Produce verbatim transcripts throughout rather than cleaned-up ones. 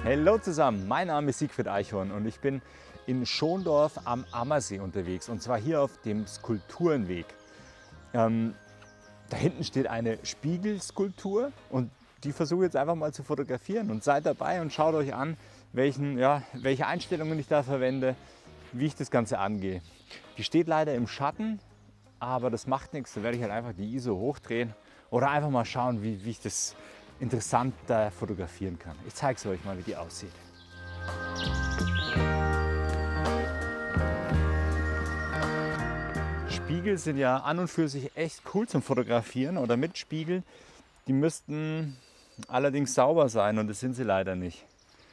Hallo zusammen, mein Name ist Siegfried Eichhorn und ich bin in Schondorf am Ammersee unterwegs und zwar hier auf dem Skulpturenweg. Ähm, da hinten steht eine Spiegelskulptur und die versuche ich jetzt einfach mal zu fotografieren und seid dabei und schaut euch an, welchen, ja, welche Einstellungen ich da verwende, wie ich das Ganze angehe. Die steht leider im Schatten, aber das macht nichts, da werde ich halt einfach die I S O hochdrehen oder einfach mal schauen, wie, wie ich das interessant da fotografieren kann. Ich zeige es euch mal, wie die aussieht. Spiegel sind ja an und für sich echt cool zum Fotografieren oder mit Spiegel. Die müssten allerdings sauber sein und das sind sie leider nicht.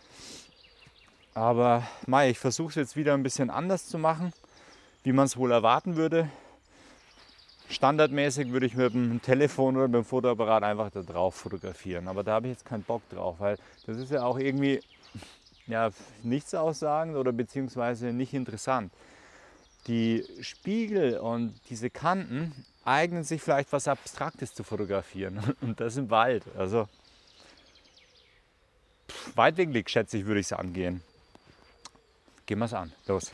Aber mei, ich versuche es jetzt wieder ein bisschen anders zu machen, wie man es wohl erwarten würde. Standardmäßig würde ich mit dem Telefon oder mit dem Fotoapparat einfach da drauf fotografieren. Aber da habe ich jetzt keinen Bock drauf, weil das ist ja auch irgendwie ja, nichts aussagend oder beziehungsweise nicht interessant. Die Spiegel und diese Kanten eignen sich vielleicht was Abstraktes zu fotografieren und das im Wald. Also pff, weitwinklig schätze ich, würde ich es angehen. Gehen wir es an. Los.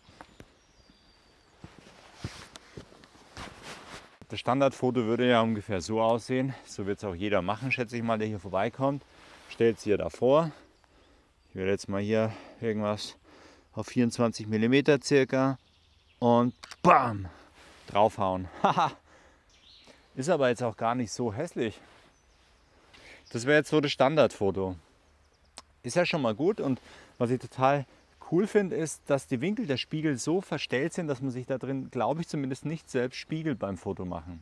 Das Standardfoto würde ja ungefähr so aussehen. So wird es auch jeder machen, schätze ich mal, der hier vorbeikommt. Stellt es hier davor. Ich werde jetzt mal hier irgendwas auf vierundzwanzig Millimeter circa und bam, draufhauen. Haha. Ist aber jetzt auch gar nicht so hässlich. Das wäre jetzt so das Standardfoto. Ist ja schon mal gut und was ich total cool finde, ist, dass die Winkel der Spiegel so verstellt sind, dass man sich da drin, glaube ich, zumindest nicht selbst spiegelt beim Fotomachen.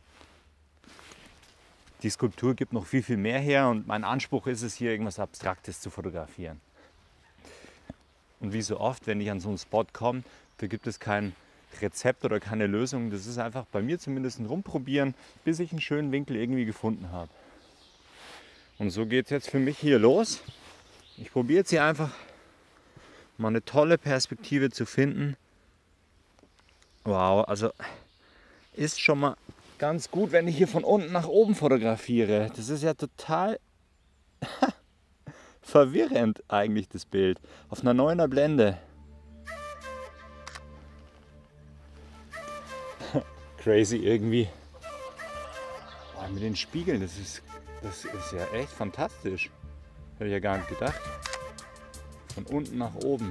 Die Skulptur gibt noch viel, viel mehr her und mein Anspruch ist es, hier irgendwas Abstraktes zu fotografieren. Und wie so oft, wenn ich an so einen Spot komme, da gibt es kein Rezept oder keine Lösung. Das ist einfach bei mir zumindest ein Rumprobieren, bis ich einen schönen Winkel irgendwie gefunden habe. Und so geht es jetzt für mich hier los. Ich probiere jetzt hier einfach mal eine tolle Perspektive zu finden. Wow, also ist schon mal ganz gut, wenn ich hier von unten nach oben fotografiere. Das ist ja total verwirrend eigentlich, das Bild. Auf einer neuner Blende. Crazy irgendwie. Boah, mit den Spiegeln, das ist, das ist ja echt fantastisch. Hätte ich ja gar nicht gedacht. Von unten nach oben.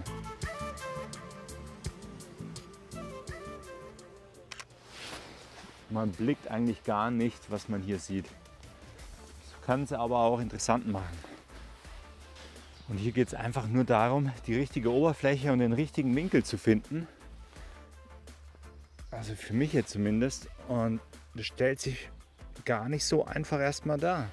Man blickt eigentlich gar nicht, was man hier sieht. Das kann es aber auch interessant machen. Und hier geht es einfach nur darum, die richtige Oberfläche und den richtigen Winkel zu finden. Also für mich jetzt zumindest. Und das stellt sich gar nicht so einfach erstmal dar.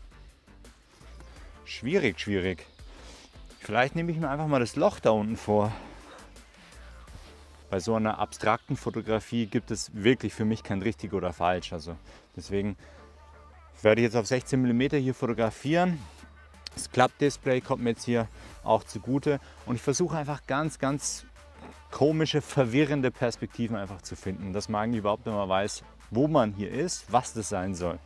Schwierig, schwierig. Vielleicht nehme ich mir einfach mal das Loch da unten vor. Bei so einer abstrakten Fotografie gibt es wirklich für mich kein richtig oder falsch. Also deswegen werde ich jetzt auf sechzehn Millimeter hier fotografieren. Das Klappdisplay kommt mir jetzt hier auch zugute. Und ich versuche einfach ganz, ganz komische, verwirrende Perspektiven einfach zu finden. Dass man eigentlich überhaupt nicht mal weiß, wo man hier ist, was das sein soll.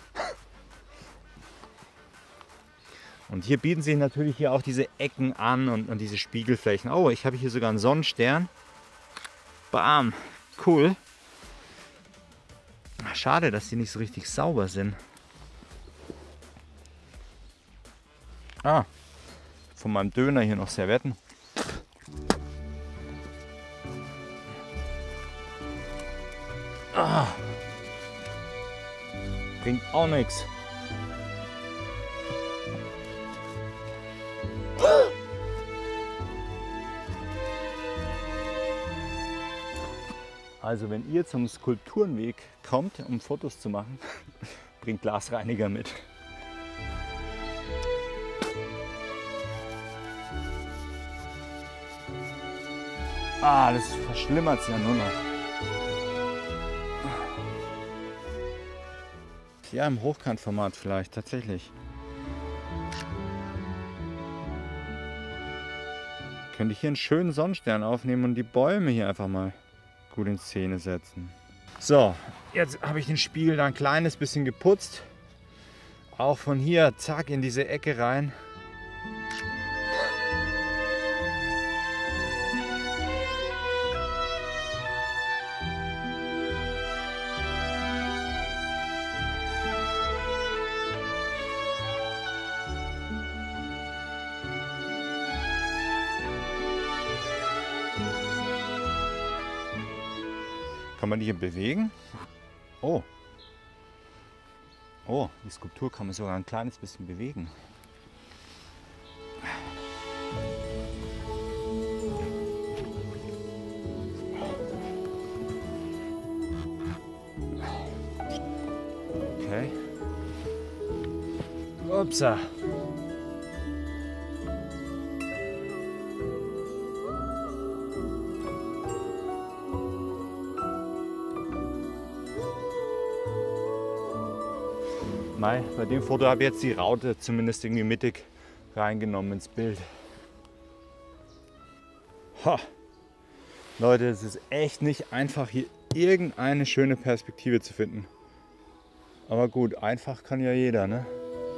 Und hier bieten sich natürlich hier auch diese Ecken an und, und diese Spiegelflächen. Oh, ich habe hier sogar einen Sonnenstern. Bam, cool. Schade, dass die nicht so richtig sauber sind. Ah, von meinem Döner hier noch Servetten. Ah, bringt auch nichts. Also wenn ihr zum Skulpturenweg kommt, um Fotos zu machen, bringt Glasreiniger mit. Ah, das verschlimmert es ja nur noch. Ja, im Hochkantformat vielleicht, tatsächlich. Könnte ich hier einen schönen Sonnenstern aufnehmen und die Bäume hier einfach mal gut in Szene setzen. So, jetzt habe ich den Spiegel da ein kleines bisschen geputzt. Auch von hier, zack, in diese Ecke rein. Kann man die hier bewegen? Oh. Oh, die Skulptur kann man sogar ein kleines bisschen bewegen. Okay. Upsa. Mei, bei dem Foto habe ich jetzt die Raute zumindest irgendwie mittig reingenommen ins Bild. Ha. Leute, es ist echt nicht einfach, hier irgendeine schöne Perspektive zu finden. Aber gut, einfach kann ja jeder, ne?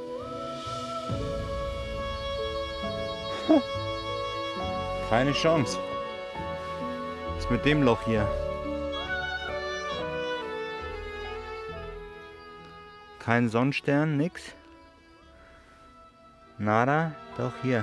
Ha. Keine Chance. Was ist mit dem Loch hier? Kein Sonnenstern, nix. Nada, doch hier.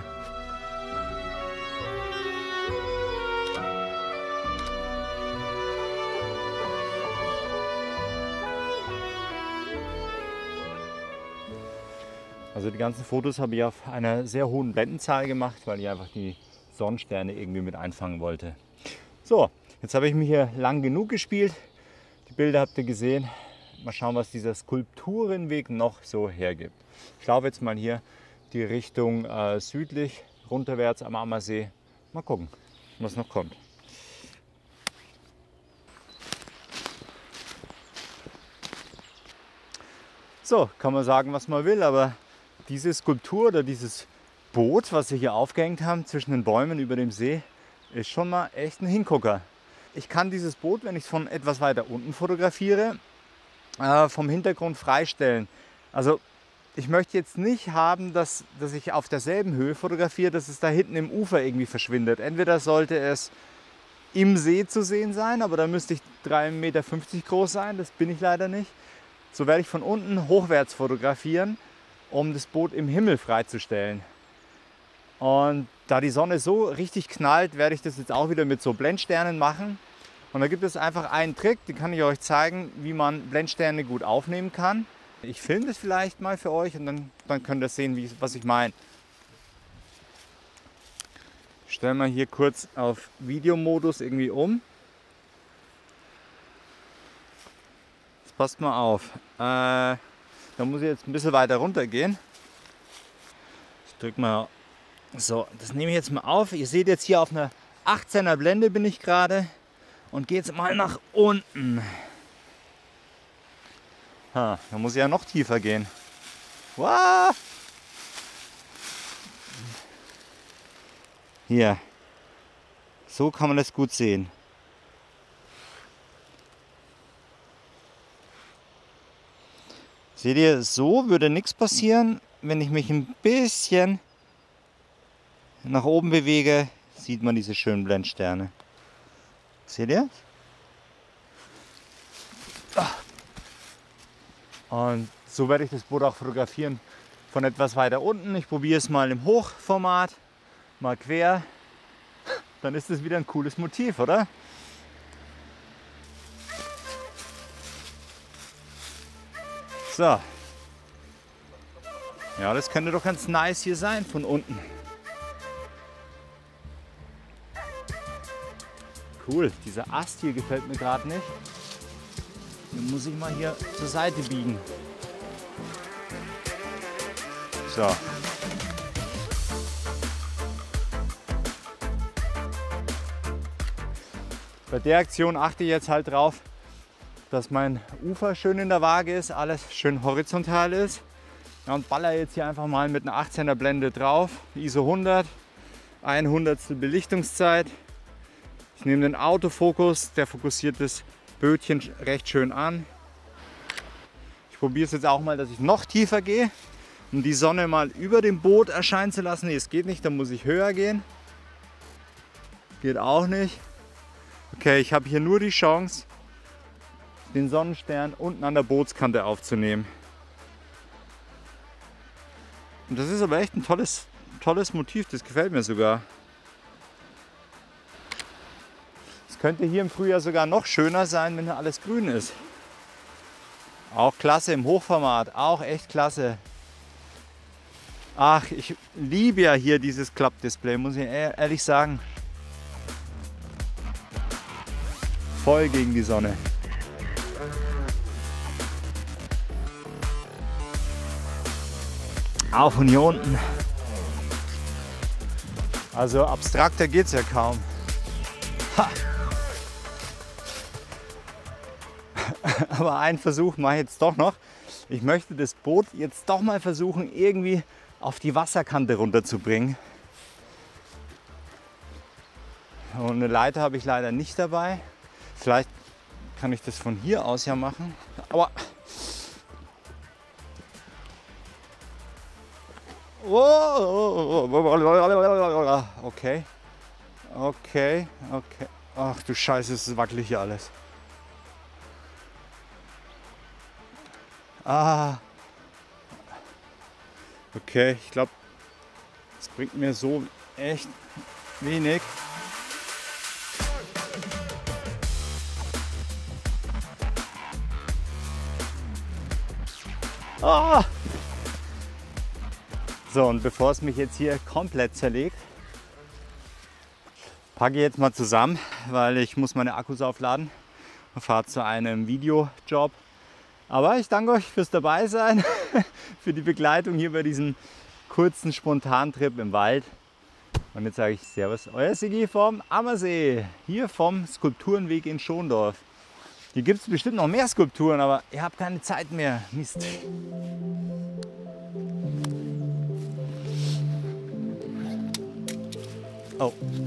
Also die ganzen Fotos habe ich auf einer sehr hohen Blendenzahl gemacht, weil ich einfach die Sonnensterne irgendwie mit einfangen wollte. So, jetzt habe ich mich hier lang genug gespielt. Die Bilder habt ihr gesehen. Mal schauen, was dieser Skulpturenweg noch so hergibt. Ich laufe jetzt mal hier die Richtung äh, südlich, runterwärts am Ammersee. Mal gucken, was noch kommt. So, kann man sagen, was man will, aber diese Skulptur oder dieses Boot, was sie hier aufgehängt haben zwischen den Bäumen über dem See, ist schon mal echt ein Hingucker. Ich kann dieses Boot, wenn ich es von etwas weiter unten fotografiere, äh, vom Hintergrund freistellen. Also ich möchte jetzt nicht haben, dass, dass ich auf derselben Höhe fotografiere, dass es da hinten im Ufer irgendwie verschwindet. Entweder sollte es im See zu sehen sein, aber da müsste ich drei Meter fünfzig groß sein, das bin ich leider nicht. So werde ich von unten hochwärts fotografieren, um das Boot im Himmel freizustellen. Und da die Sonne so richtig knallt, werde ich das jetzt auch wieder mit so Blendsternen machen. Und da gibt es einfach einen Trick, den kann ich euch zeigen, wie man Blendsterne gut aufnehmen kann. Ich filme das vielleicht mal für euch und dann, dann könnt ihr sehen, wie, was ich meine. Stellen wir hier kurz auf Videomodus irgendwie um. Jetzt passt mal auf. Äh, da muss ich jetzt ein bisschen weiter runter gehen. Ich drücke mal. So, das nehme ich jetzt mal auf. Ihr seht jetzt hier auf einer achtzehner Blende bin ich gerade. Und gehe jetzt mal nach unten. Ha, da muss ich ja noch tiefer gehen. Wow. Hier. So kann man das gut sehen. Seht ihr, so würde nichts passieren. Wenn ich mich ein bisschen nach oben bewege, sieht man diese schönen Blendsterne. Seht ihr? Und so werde ich das Boot auch fotografieren von etwas weiter unten. Ich probiere es mal im Hochformat, mal quer. Dann ist es wieder ein cooles Motiv, oder? So. Ja, das könnte doch ganz nice hier sein von unten. Cool, dieser Ast hier gefällt mir gerade nicht. Den muss ich mal hier zur Seite biegen. So. Bei der Aktion achte ich jetzt halt drauf, dass mein Ufer schön in der Waage ist, alles schön horizontal ist. Ja, und baller jetzt hier einfach mal mit einer achtzehner Blende drauf, I S O hundert, ein Hundertstel Belichtungszeit. Ich nehme den Autofokus, der fokussiert das Bötchen recht schön an. Ich probiere es jetzt auch mal, dass ich noch tiefer gehe, um die Sonne mal über dem Boot erscheinen zu lassen. Nee, es geht nicht, da muss ich höher gehen. Geht auch nicht. Okay, ich habe hier nur die Chance, den Sonnenstern unten an der Bootskante aufzunehmen. Und das ist aber echt ein tolles, tolles Motiv, das gefällt mir sogar. Es könnte hier im Frühjahr sogar noch schöner sein, wenn hier alles grün ist. Auch klasse im Hochformat, auch echt klasse. Ach, ich liebe ja hier dieses Klappdisplay, muss ich ehrlich sagen. Voll gegen die Sonne. Auch von hier unten. Also abstrakter geht es ja kaum. Ha. Aber einen Versuch mache ich jetzt doch noch. Ich möchte das Boot jetzt doch mal versuchen, irgendwie auf die Wasserkante runterzubringen. Und eine Leiter habe ich leider nicht dabei. Vielleicht kann ich das von hier aus ja machen. Aber okay, okay, okay. Ach du Scheiße, es ist wackelig hier alles. Ah. Okay, ich glaube, das bringt mir so echt wenig. Ah. So, und bevor es mich jetzt hier komplett zerlegt, packe ich jetzt mal zusammen, weil ich muss meine Akkus aufladen und fahre zu einem Videojob. Aber ich danke euch fürs Dabeisein, für die Begleitung hier bei diesem kurzen Spontantrip im Wald. Und jetzt sage ich Servus, euer Sigi vom Ammersee, hier vom Skulpturenweg in Schondorf. Hier gibt es bestimmt noch mehr Skulpturen, aber ihr habt keine Zeit mehr. Mist. Oh.